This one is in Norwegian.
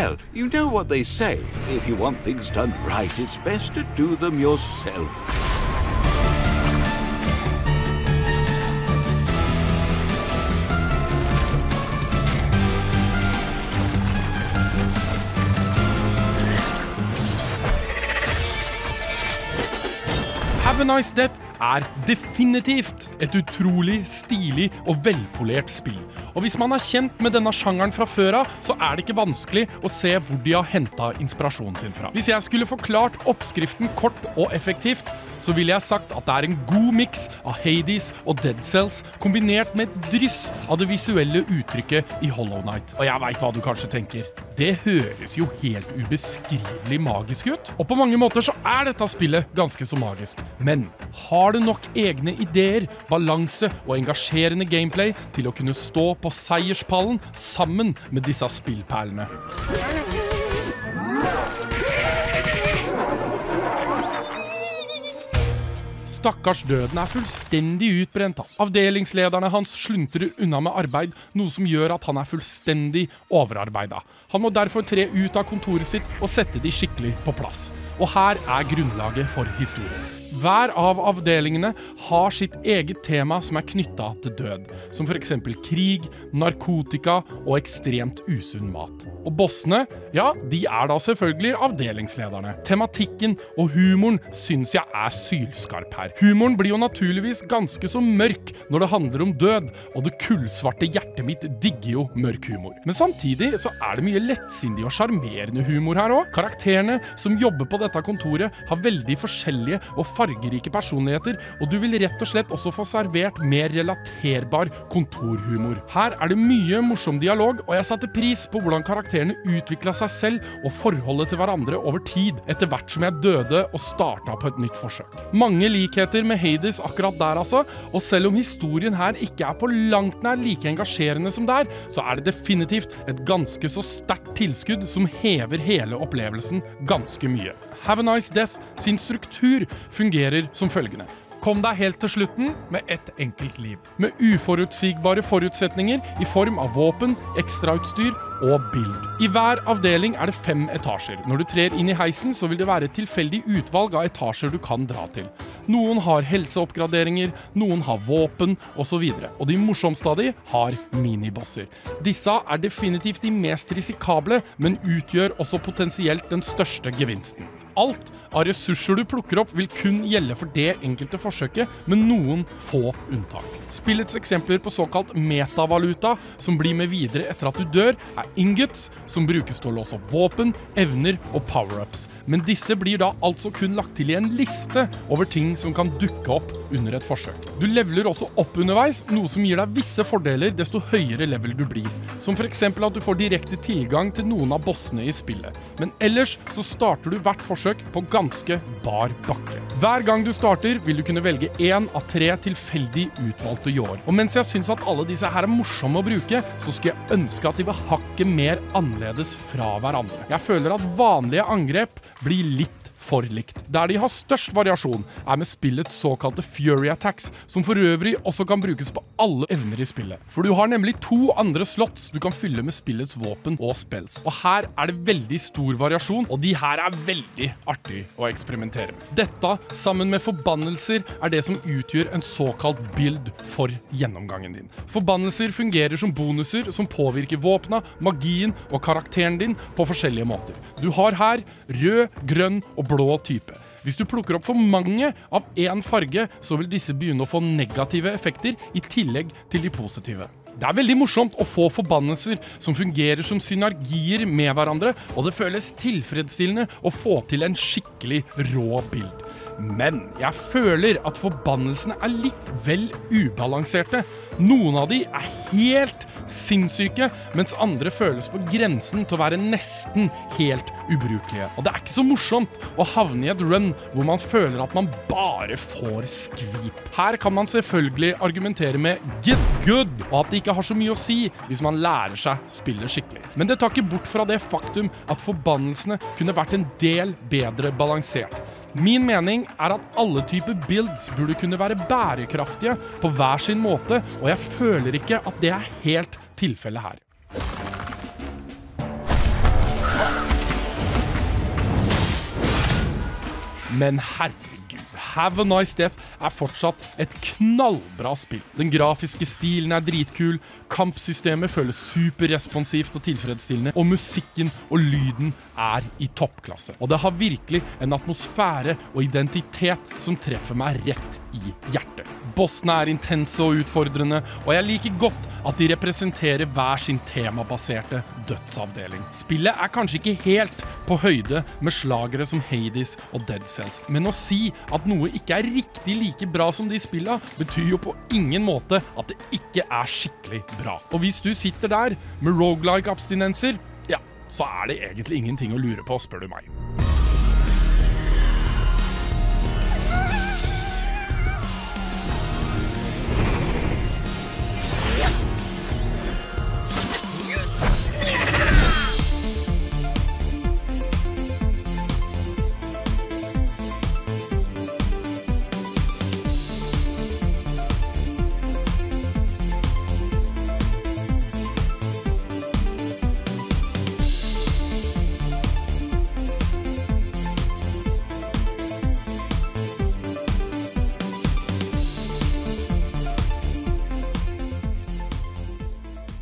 Well, you know what they say. If you want things done right, it's best to do them yourself. Have a Nice Death definitivt et utrolig stilig og velpolert spill. Og hvis man kjent med denne sjangeren fra før av, så det ikke vanskelig å se hvor de har hentet inspirasjonen sin fra. Hvis jeg skulle forklart oppskriften kort og effektivt, så ville jeg sagt at det en god mix av Hades og Dead Cells, kombinert med et dryss av det visuelle uttrykket i Hollow Knight. Og jeg vet hva du kanskje tenker. Det høres jo helt ubeskrivelig magisk ut. Og på mange måter så dette spillet ganske så magisk. Men har du nok egne ideer, balanse og engasjerende gameplay til å kunne stå på seierspallen sammen med disse spillperlene? Stakkars døden fullstendig utbrent. Avdelingslederne hans sluntrer unna med arbeid, noe som gjør at han fullstendig overarbeidet. Han må derfor tre ut av kontoret sitt og sette de skikkelig på plass. Og her grunnlaget for historien. Hver av avdelingene har sitt eget tema som knyttet til død, som for eksempel krig, narkotika og ekstremt usunn mat. Og bossene, ja, de da selvfølgelig avdelingslederne. Tematikken og humoren synes jeg sylskarp her. Humoren blir jo naturligvis ganske så mørk når det handler om død, og det kullsvarte hjertet mitt digger jo mørk humor. Men samtidig så det mye lettsindig og charmerende humor her også. Karakterene som jobber på dette kontoret har veldig forskjellige og fargerike personligheter, og du vil rett og slett også få servert mer relaterbar kontorhumor. Her det mye morsom dialog, og jeg satte pris på hvordan karakterene utviklet seg selv og forholdet til hverandre over tid, etter hvert som jeg døde og startet på et nytt forsøk. Mange likheter med Hades akkurat der altså, og selv om historien her ikke på langt nær like engasjerende som der, så det definitivt et ganske så sterkt tilskudd som hever hele opplevelsen ganske mye. Have a Nice Death sin struktur fungerer som følgende. Kom deg helt til slutten med et enkelt liv, med uforutsigbare forutsetninger i form av våpen, ekstrautstyr og bild. I hver avdeling det 5 etasjer. Når du trer inn i heisen, så vil det være et tilfeldig utvalg av etasjer du kan dra til. Noen har helseoppgraderinger, noen har våpen, og så videre. Og de morsomste av de har minibosser. Disse definitivt de mest risikable, men utgjør også potensielt den største gevinsten. Alt av ressurser du plukker opp vil kun gjelde for det enkelte forsøket, med noen få unntak. Spillets eksempler på såkalt metavaluta, som blir med videre etter at du dør, ingots, som brukes til å låse opp våpen, evner og power-ups. Men disse blir da altså kun lagt til i en liste over ting som kan dukke opp under et forsøk. Du leveler også opp underveis, noe som gir deg visse fordeler desto høyere level du blir. Som for eksempel at du får direkte tilgang til noen av bossene i spillet. Men ellers så starter du hvert forsøk på ganske bar bakke. Hver gang du starter vil du kunne velge 1 av 3 tilfeldig utvalgte jord. Og mens jeg synes at alle disse her morsomme å bruke, så skulle jeg ønske at de var hakket mer annerledes fra hverandre. Jeg føler at vanlige angrep blir litt for likt. Der de har størst variasjon med spillets såkalte Fury Attacks, som for øvrig også kan brukes på alle evner i spillet. For du har nemlig 2 andre slots du kan fylle med spillets våpen og spells. Og her det veldig stor variasjon, og de her veldig artig å eksperimentere med. Dette, sammen med forbannelser, det som utgjør en såkalt build for gjennomgangen din. Forbannelser fungerer som bonuser som påvirker våpna, magien og karakteren din på forskjellige måter. Du har her rød, grønn og blå type. Hvis du plukker opp for mange av en farge, så vil disse begynne å få negative effekter i tillegg til de positive. Det veldig morsomt å få forbannelser som fungerer som synergier med hverandre, og det føles tilfredsstillende å få til en skikkelig rå bild. Men jeg føler at forbannelsene litt vel ubalanserte. Noen av de helt sinnssyke, mens andre føles på grensen til å være nesten helt ubrukelige. Og det ikke så morsomt å havne i et run hvor man føler at man bare får skvip. Her kan man selvfølgelig argumentere med get good, og at det ikke har så mye å si hvis man lærer seg spillet skikkelig. Men det tar ikke bort fra det faktum at forbannelsene kunne vært en del bedre balansert. Min mening at alle typer builds burde kunne være bærekraftige på hver sin måte, og jeg føler ikke at det helt tilfellet her. Men herregud, Have a Nice Death fortsatt et knallbra spill. Den grafiske stilen dritkul, kampsystemet føles superresponsivt og tilfredsstillende, og musikken og lyden i toppklasse. Og det har virkelig en atmosfære og identitet som treffer meg rett i hjertet. Bossene intense og utfordrende, og jeg liker godt at de representerer hver sin temabaserte dødsavdeling. Spillet kanskje ikke helt på høyde med slagere som Hades og Dead Cells, men å si at noe ikke riktig like bra som de spillene, betyr jo på ingen måte at det ikke skikkelig bra. Og hvis du sitter der med roguelike abstinenser, ja, så det egentlig ingenting å lure på, spør du meg.